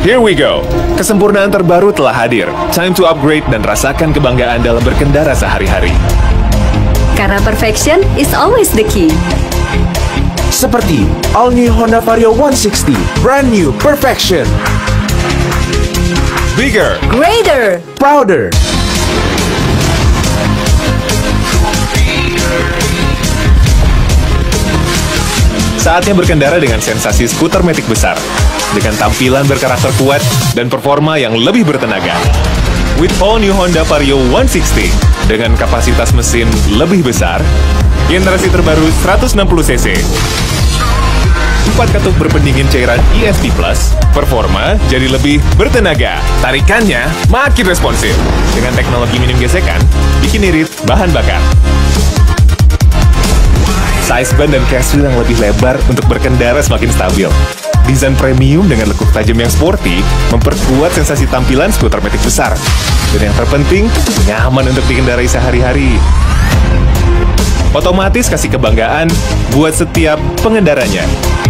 Here we go. Kesempurnaan terbaru telah hadir. Time to upgrade dan rasakan kebanggaan dalam berkendara sehari-hari. Karena perfection is always the key. Seperti all new Honda Vario 160, brand new perfection. Bigger, Greater, Prouder. saatnya berkendara dengan sensasi skuter matic besar. Dengan tampilan berkarakter kuat dan performa yang lebih bertenaga. With all new Honda Vario 160, dengan kapasitas mesin lebih besar, generasi terbaru 160cc, 4 katup berpendingin cairan ESP+, performa jadi lebih bertenaga, tarikannya makin responsif. Dengan teknologi minim gesekan, bikin irit bahan bakar. Size ban dan casewheel yang lebih lebar untuk berkendara semakin stabil. Desain premium dengan lekuk tajam yang sporty memperkuat sensasi tampilan skuter matic besar. Dan yang terpenting, nyaman untuk dikendarai sehari-hari. Otomatis kasih kebanggaan buat setiap pengendaranya.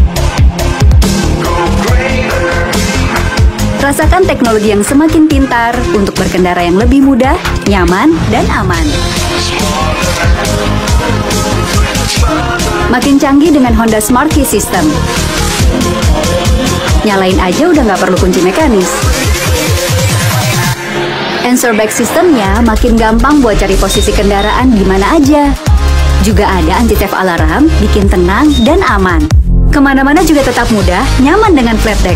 rasakan teknologi yang semakin pintar untuk berkendara yang lebih mudah, nyaman, dan aman. Makin canggih dengan Honda Smart Key System. Nyalain aja udah nggak perlu kunci mekanis. Answer back sistemnya makin gampang buat cari posisi kendaraan di mana aja. Juga ada anti-theft alarm, bikin tenang dan aman. Kemana-mana juga tetap mudah, nyaman dengan flat deck.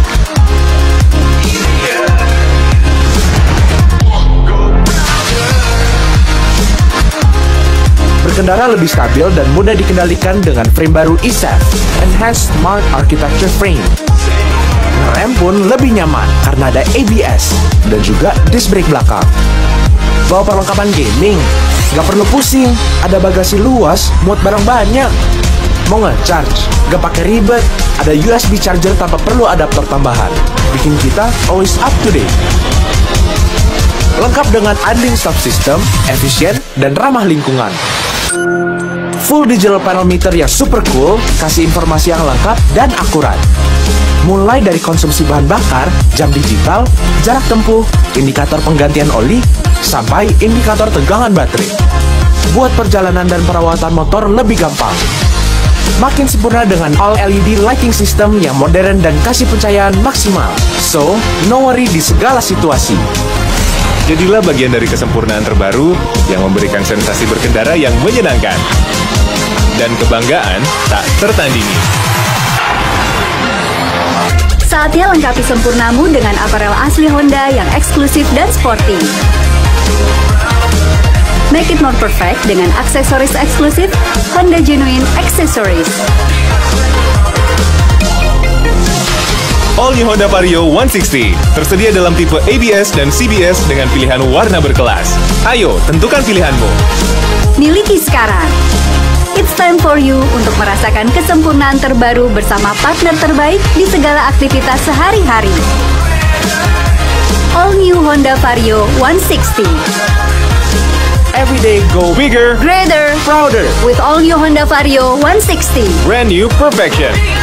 Berkendara lebih stabil dan mudah dikendalikan dengan frame baru ESAF, Enhanced Smart Architecture Frame. Rem pun lebih nyaman karena ada ABS dan juga disc brake belakang. Bawa perlengkapan gaming, nggak perlu pusing, ada bagasi luas, muat barang banyak. Mau nge-charge, nggak pakai ribet, ada USB charger tanpa perlu adaptor tambahan. Bikin kita always up to date. Lengkap dengan idling stop system, efisien dan ramah lingkungan. Full digital panel meter yang super cool, kasih informasi yang lengkap dan akurat. Mulai dari konsumsi bahan bakar, jam digital, jarak tempuh, indikator penggantian oli, sampai indikator tegangan baterai. Buat perjalanan dan perawatan motor lebih gampang. Makin sempurna dengan all LED lighting system yang modern dan kasih pencahayaan maksimal. So, no worry di segala situasi. Jadilah bagian dari kesempurnaan terbaru yang memberikan sensasi berkendara yang menyenangkan. Dan kebanggaan tak tertandingi. Saatnya lengkapi sempurnamu dengan aparel asli Honda yang eksklusif dan sporty. Make it more perfect dengan aksesoris eksklusif Honda Genuine Accessories. All new Honda Vario 160 tersedia dalam tipe ABS dan CBS dengan pilihan warna berkelas. Ayo, tentukan pilihanmu. Miliki sekarang. It's time for you untuk merasakan kesempurnaan terbaru bersama partner terbaik di segala aktivitas sehari-hari. All new Honda Vario 160. Every day go Bigger, Greater, prouder. with all new Honda Vario 160. brand new perfection.